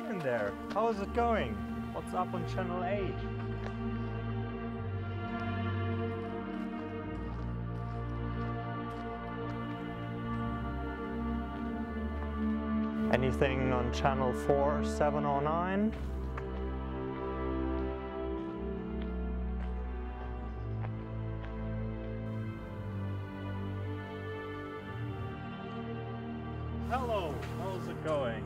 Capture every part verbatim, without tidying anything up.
in there. How is it going? What's up on channel eight? Anything on channel four seven oh nine? Hello, how's it going?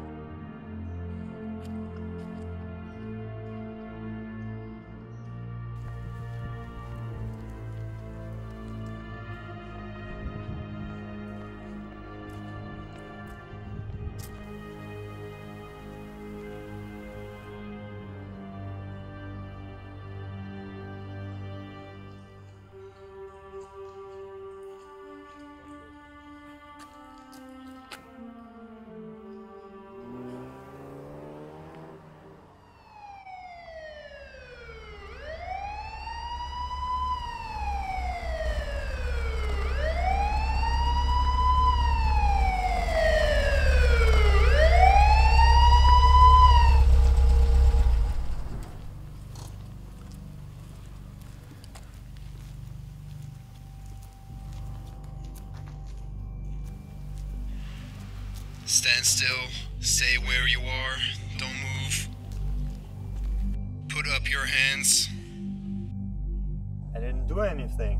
Stand still, stay where you are, don't move. Put up your hands. I didn't do anything.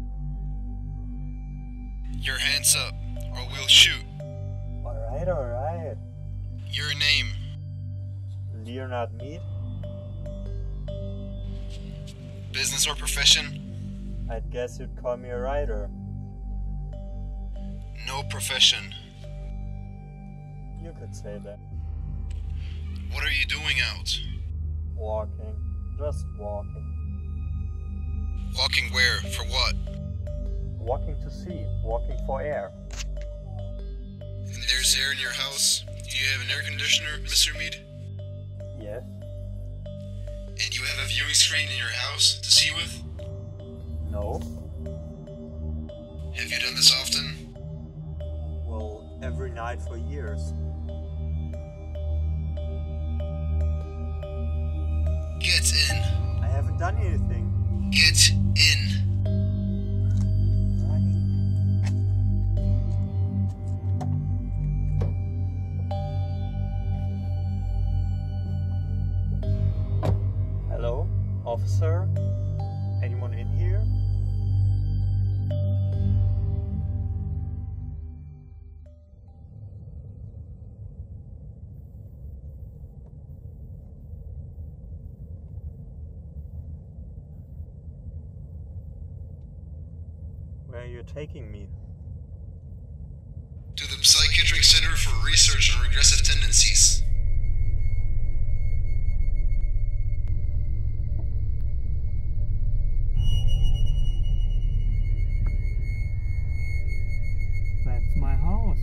Your hands up, or we'll shoot. Alright, alright. Your name. Leonard Mead? Business or profession? I'd guess you'd call me a writer. No profession. You could say that. What are you doing out? Walking. Just walking. Walking where? For what? Walking to sea. Walking for air. And there's air in your house? Do you have an air conditioner, Mister Mead? Yes. And you have a viewing screen in your house to see with? No. Have you done this often? Well, every night for years. Get in. I haven't done anything. Get in. Hello, officer? Anyone in here? Where are you taking me? To the Psychiatric Center for Research on Regressive Tendencies. That's my house.